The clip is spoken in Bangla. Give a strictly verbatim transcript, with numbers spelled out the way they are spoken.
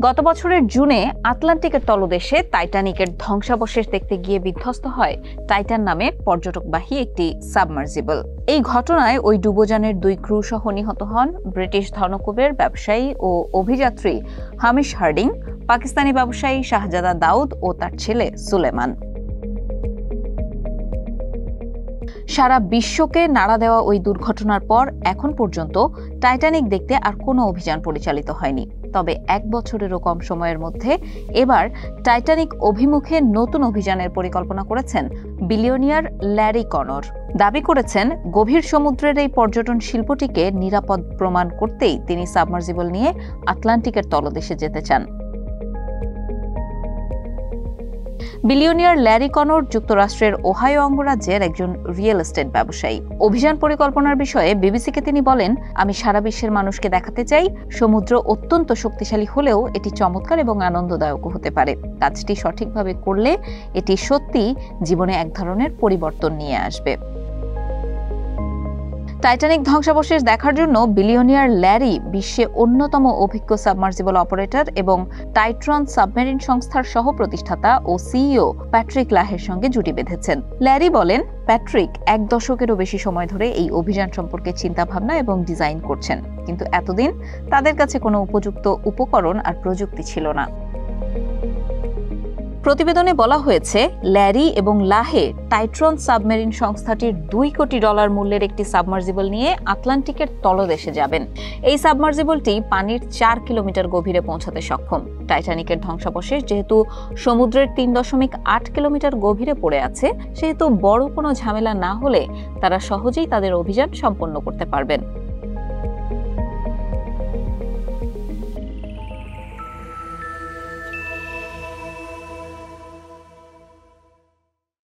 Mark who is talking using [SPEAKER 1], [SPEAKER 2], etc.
[SPEAKER 1] গত বছরের জুনে আটলান্টিকের তলদেশে টাইটানিকের ধ্বংসাবশেষ দেখতে গিয়ে বিধ্বস্ত হয় টাইটান নামে পর্যটকবাহী একটি সাবমার্জিবল। এই ঘটনায় ওই ডুবোযানের দুই ক্রু সহ নিহত হন ব্রিটিশ ধনকুবের ব্যবসায়ী ও অভিযাত্রী হামিশ হার্ডিং, পাকিস্তানি ব্যবসায়ী শাহজাদা দাউদ ও তার ছেলে সুলেমান। সারা বিশ্বকে নাড়া দেওয়া ওই দুর্ঘটনার পর এখন পর্যন্ত টাইটানিক দেখতে আর কোনো অভিযান পরিচালিত হয়নি। তবে এক বছরেরও কম সময়ের মধ্যে এবার টাইটানিক অভিমুখে নতুন অভিযানের পরিকল্পনা করেছেন বিলিয়নিয়ার ল্যারি কনর। দাবি করেছেন, গভীর সমুদ্রের এই পর্যটন শিল্পটিকে নিরাপদ প্রমাণ করতেই তিনি সাবমার্জিবল নিয়ে আটলান্টিকের তলদেশে যেতে চান। বিলিয়নিয়ার ল্যারি কনর যুক্তরাষ্ট্রের ওহাইও অঙ্গরাজ্যের একজন রিয়েল এস্টেট ব্যবসায়ী। অভিযান পরিকল্পনার বিষয়ে বিবিসিকে তিনি বলেন, আমি সারা বিশ্বের মানুষকে দেখাতে চাই সমুদ্র অত্যন্ত শক্তিশালী হলেও এটি চমৎকার এবং আনন্দদায়ক হতে পারে। কাজটি সঠিকভাবে করলে এটি সত্যি জীবনে এক ধরনের পরিবর্তন নিয়ে আসবে। টাইটানিক ধ্বংসাবশেষ দেখার জন্য বিলিয়নিয়ার ল্যারি বিশ্বে অন্যতম অভিজ্ঞ সাবমার্জিবল অপারেটর এবং টাইট্রন সাবমেরিন সংস্থার সহ প্রতিষ্ঠাতা ও সিইও প্যাট্রিক লাহের সঙ্গে জুটি বেঁধেছেন। ল্যারি বলেন, প্যাট্রিক এক দশকেরও বেশি সময় ধরে এই অভিযান সম্পর্কে চিন্তাভাবনা এবং ডিজাইন করছেন, কিন্তু এতদিন তাদের কাছে কোনো উপযুক্ত উপকরণ আর প্রযুক্তি ছিল না। প্রতিবেদনে বলা হয়েছে, ল্যারি এবং লাহে টাইট্রন সাবমেরিন সংস্থাটির দুই কোটি ডলার মূল্যের একটি সাবমার্জিবল নিয়ে আটলান্টিকের তলদেশে যাবেন। এই সাবমার্জিবলটি পানির চার কিলোমিটার গভীরে পৌঁছাতে সক্ষম। টাইটানিকের ধ্বংসাবশেষ যেহেতু সমুদ্রের তিন দশমিক আট কিলোমিটার গভীরে পড়ে আছে, সেহেতু বড় কোনো ঝামেলা না হলে তারা সহজেই তাদের অভিযান সম্পন্ন করতে পারবেন।